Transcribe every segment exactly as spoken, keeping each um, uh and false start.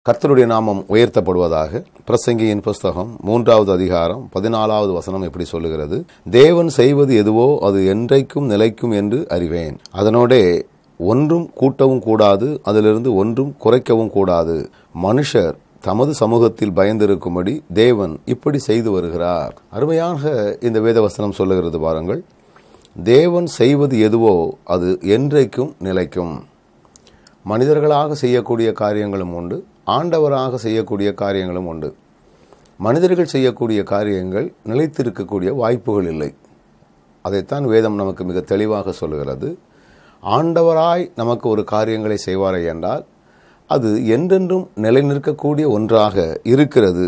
கர்த்தருடைய நாமம் உயர்த்தப்படுவதாக. பிரசங்கியின் புஸ்தகம் மூன்றாவது அதிகாரம் பதினாலாவது வசனம் எப்படி சொல்லுகிறது? தேவன் செய்வது எதுவோ அது என்றைக்கும் நிலைக்கும் என்று அறிவேன். அதனோடே ஒன்றும் கூட்டவும் கூடாது, அதிலிருந்து ஒன்றும் குறைக்கவும் கூடாது. மனுஷர் தமது சமூகத்தில் பயந்திருக்கும்படி தேவன் இப்படி செய்து வருகிறார். அருமையாக இந்த வேதவசனம் சொல்லுகிறது பாருங்கள். தேவன் செய்வது எதுவோ அது என்றைக்கும் நிலைக்கும். மனிதர்களாக செய்யக்கூடிய காரியங்களும் உண்டு, ஆண்டவராக செய்யக்கூடிய காரியங்களும் உண்டு. மனிதர்கள் செய்யக்கூடிய காரியங்கள் நிலைத்திருக்கக்கூடிய வாய்ப்புகள் இல்லை. அதைத்தான் வேதம் நமக்கு மிக தெளிவாக சொல்லுகிறது. ஆண்டவராய் நமக்கு ஒரு காரியங்களை செய்வாரே என்றால் அது என்றென்றும் நிலை நிற்கக்கூடிய ஒன்றாக இருக்கிறது.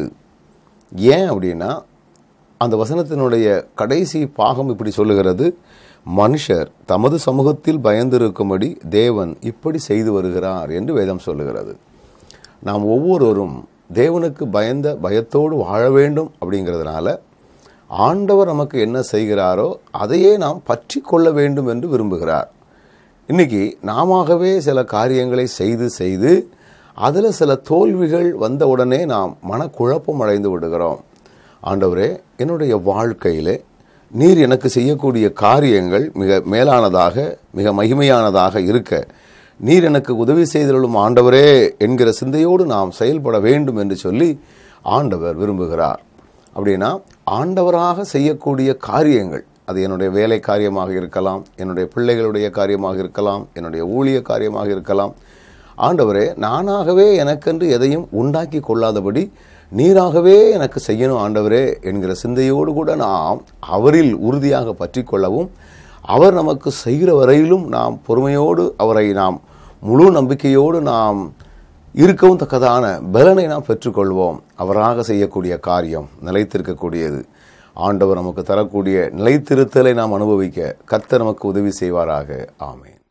ஏன் அப்படின்னா, அந்த வசனத்தினுடைய கடைசி பாகம் இப்படி சொல்லுகிறது, மனுஷர் தமது சமூகத்தில் பயந்திருக்கும்படி தேவன் இப்படி செய்து வருகிறார் என்று வேதம் சொல்லுகிறது. நாம் ஒவ்வொருவரும் தேவனுக்கு பயந்த பயத்தோடு வாழ வேண்டும். அப்படிங்கிறதுனால ஆண்டவர் நமக்கு என்ன செய்கிறாரோ அதையே நாம் பற்றி கொள்ள வேண்டும் என்று விரும்புகிறார். இன்னைக்கு நாமவே சில காரியங்களை செய்து செய்து அதில் சில தோல்விகள் வந்த உடனே நாம் மனக்குழப்பம் அடைந்து விடுகிறோம். ஆண்டவரே, என்னுடைய வாழ்க்கையிலே நீர் எனக்கு செய்யக்கூடிய காரியங்கள் மிக மேலானதாக, மிக மகிமையானதாக இருக்க நீர் எனக்கு உதவி செய்தருளும் ஆண்டவரே என்கிற சிந்தையோடு நாம் செயல்பட வேண்டும் என்று சொல்லி ஆண்டவர் விரும்புகிறார். அப்படின்னா ஆண்டவராக செய்யக்கூடிய காரியங்கள், அது என்னுடைய வேலை காரியமாக இருக்கலாம், என்னுடைய பிள்ளைகளுடைய காரியமாக இருக்கலாம், என்னுடைய ஊழிய காரியமாக இருக்கலாம். ஆண்டவரே, நானாகவே எனக்கென்று எதையும் உண்டாக்கி கொள்ளாதபடி நீராகவே எனக்கு செய்யணும் ஆண்டவரே என்கிற சிந்தையோடு கூட நாம் அவரில் உறுதியாக பற்றி கொள்ளவும், அவர் நமக்கு செய்கிற வரையிலும் நாம் பொறுமையோடு அவரை நாம் முழு நம்பிக்கையோடு நாம் இருக்கவும் தக்கதான பலனை நாம் பெற்றுக்கொள்வோம். அவராக செய்யக்கூடிய காரியம் நிலைத்திருக்கக்கூடியது. ஆண்டவர் நமக்கு தரக்கூடிய நிலைத்திருத்தலை நாம் அனுபவிக்க கர்த்தர் நமக்கு உதவி செய்வாராக. ஆமென்.